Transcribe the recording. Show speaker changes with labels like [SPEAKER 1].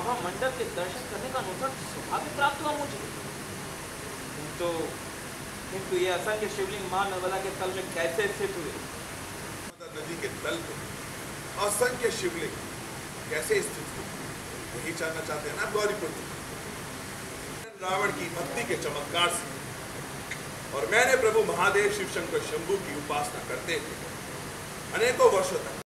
[SPEAKER 1] बाबा मंडल के दर्शन करने का नूतन सौभाग्य प्राप्त हुआ मुझे। किंतु ये असंख्य शिवलिंग मां नर्मदा के तल में कैसे स्थित हुए?
[SPEAKER 2] नदी के तल पे असंख्य शिवलिंग कैसे स्थित हुए, यही जानना चाहते हैं ना गौरीपुत्र? रावण की भक्ति के चमत्कार से और मैंने प्रभु महादेव शिव शंकर शंभू की उपासना करते थे अनेकों वर्षों तक।